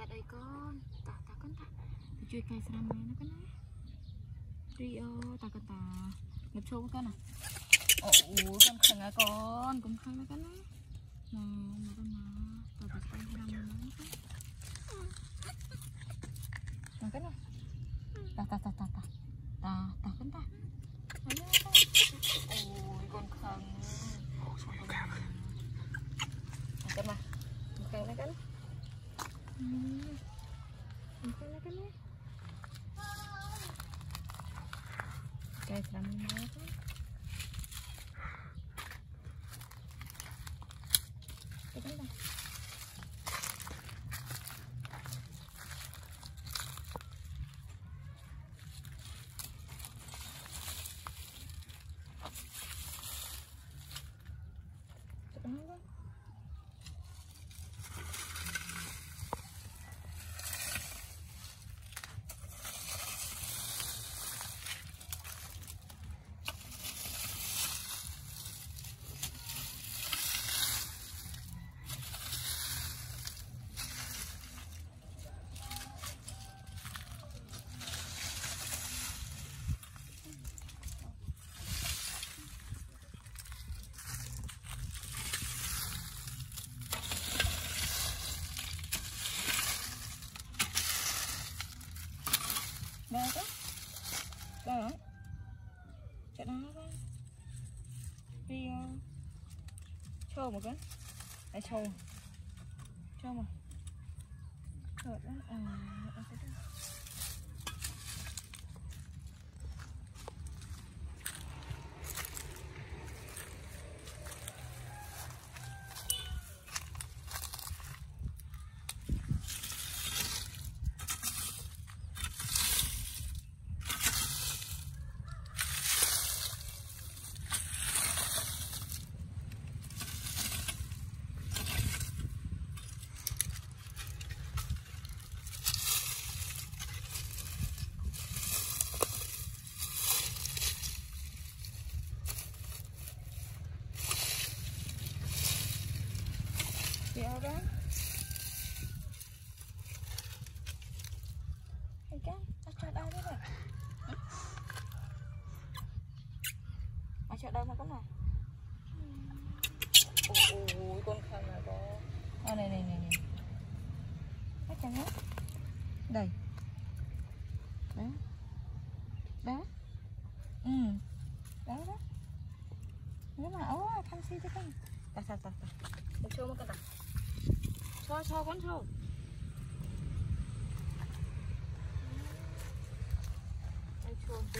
đây con ta con ta chui cây sâm này nó cái này Rio ta con ta ngập sâu con à ồ con khăng à con khăng nó cái này mà con mà ta cây sâm này nó cái này ta con ta ôi con khăng cái mà khăng nó cái cây sâm này cái này đây đó đây đó chỗ đó đi trâu một cái lại trâu mà rồi đó đó cái ta cho đâu đấy này cho đâu mà có nào ôi con khăn là có này hết chẳng hết đây đó đó đó nếu mà canxi thế con ta một cho một cái này cho con cho đây chuồn cái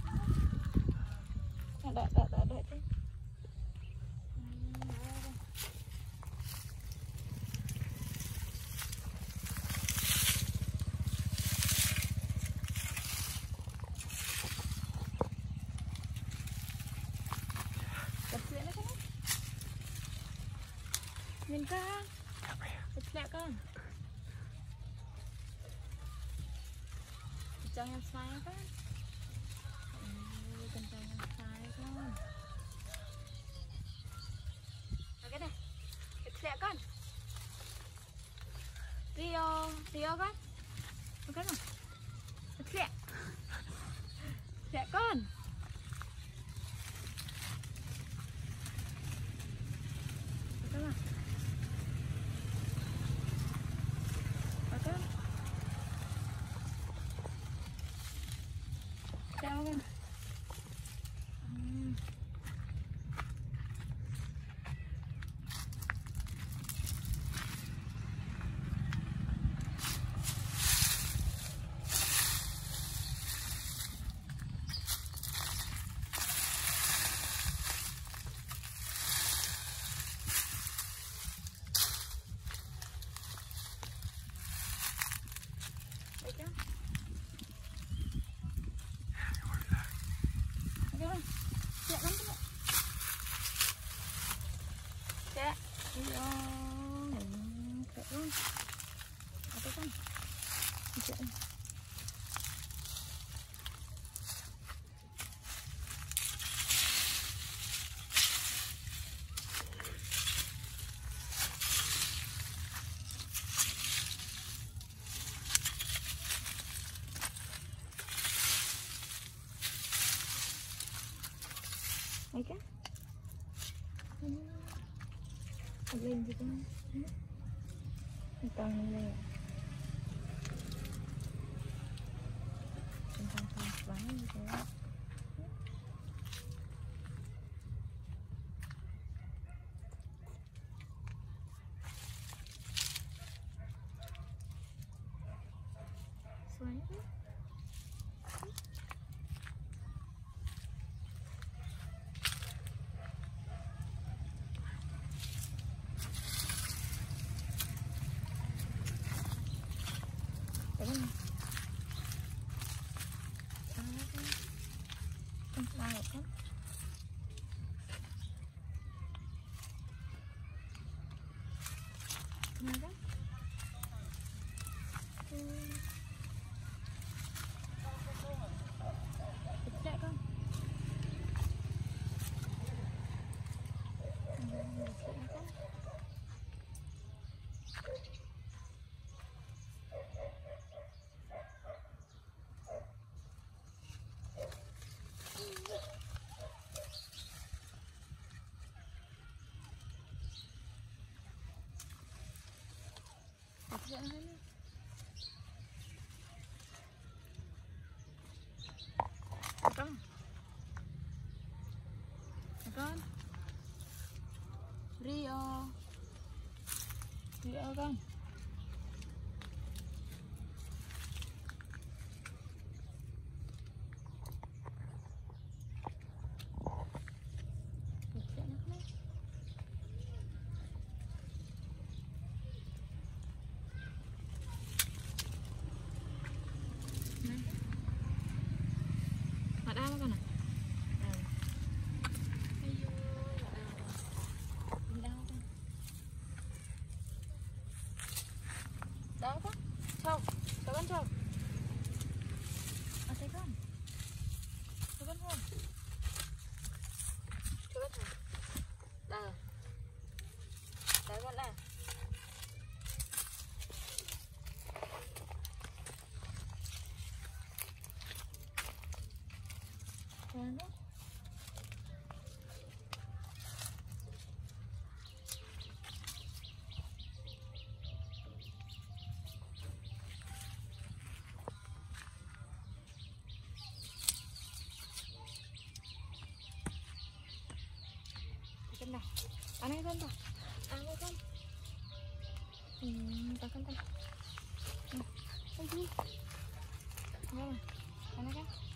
đợi thế nhìn con lẹ con jangan saya kan jangan saya con cái này lẹ con Rio con cái này lẹ con lên gì con toàn lên chúng ta không bán như thế xoáy đấy. Con sao rồi con? Nào đó. Chạy con. Dạ hết đi. Con. Con. Rio. Rio con. Mặt ao con à? Đó con. Chào. Chào con chào. À thấy con. Chào con không? Chào con chào. Đây. Đấy con này. Chào đó. Con nào? Ăn cái con nào? Ăn cái con. Ta con ta. Con gì? Đâu rồi? Ăn cái con.